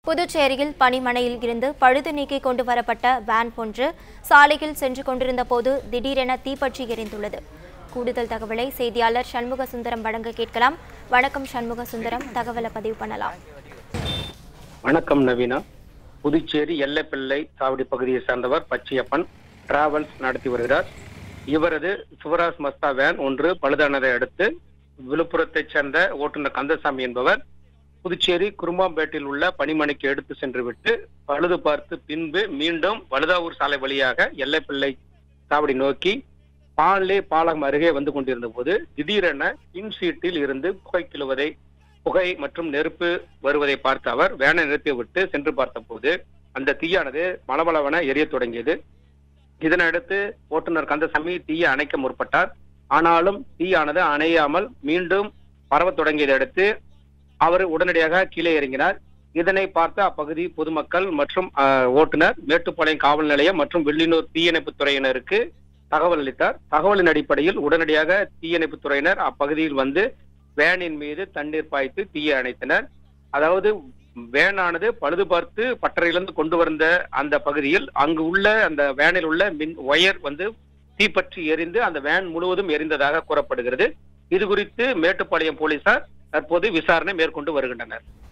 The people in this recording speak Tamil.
புதுச்சேரியில் பணிமனையில் இருந்து பழுது நீக்கி கொண்டு வரப்பட்ட வேன் ஒன்று சாலையில் சென்று கொண்டிருந்த போது திடீரென தீப்பற்றி எரிந்துள்ளது. கூடுதல் தகவலை செய்தியாளர் சண்முக சுந்தரம் வழங்க கேட்கலாம். வணக்கம் சண்முக சுந்தரம், தகவலை பதிவு பண்ணலாம். வணக்கம் நவீனா. புதுச்சேரி எல்லைப்பிள்ளை சாவடி பகுதியை சார்ந்தவர் பச்சையப்பன் டிராவல்ஸ் நடத்தி வருகிறார். இவரது சிவராஜ் மஸ்தா வேன் ஒன்று பழுதானதை அடுத்து விழுப்புரத்தைச் சேர்ந்த ஓட்டுநர் கந்தசாமி என்பவர் புதுச்சேரி குரும்பாம்பேட்டில் உள்ள பணிமனைக்கு எடுத்து சென்று விட்டு பழுது பார்த்து பின்பு மீண்டும் வழுதாவூர் சாலை வழியாக எல்லைப்பிள்ளை சாவடி நோக்கி பாலம் அருகே வந்து கொண்டிருந்த போது திடீரென பின்சீட்டில் இருந்து புகை மற்றும் நெருப்பு வருவதை பார்த்த அவர் வேனை நிறுத்திவிட்டு சென்று பார்த்த போது அந்த தீயானது மளமளவென எரிய தொடங்கியது. இதனையடுத்து ஓட்டுநர் கந்தசாமி தீயை அணைக்க முற்பட்டார். ஆனாலும் தீயானது அணையாமல் மீண்டும் பரவ தொடங்கியதை அடுத்து அவர் உடனடியாக கீழே இறங்கினார். இதனை பார்த்த அப்பகுதி பொதுமக்கள் மற்றும் ஓட்டுநர் மேட்டுப்பாளையம் காவல் நிலையம் மற்றும் வெள்ளினூர் தீயணைப்பு துறையினருக்கு தகவல் அளித்தார். தகவலின் அடிப்படையில் உடனடியாக தீயணைப்பு துறையினர் அப்பகுதியில் வந்து வேனின் மீது தண்ணீர் பாய்த்து தீயை அணைத்தனர். அதாவது வேனானது பழுது பார்த்து பட்டறையிலிருந்து கொண்டு வந்த அந்த பகுதியில் அங்கு உள்ள அந்த வேனில் உள்ள மின் ஒயர் தீப்பற்றி எரிந்து அந்த வேன் முழுவதும் எரிந்ததாக கூறப்படுகிறது. இது குறித்து மேட்டுப்பாளையம் போலீசார் தற்போது விசாரணை மேற்கொண்டு வருகின்றனர்.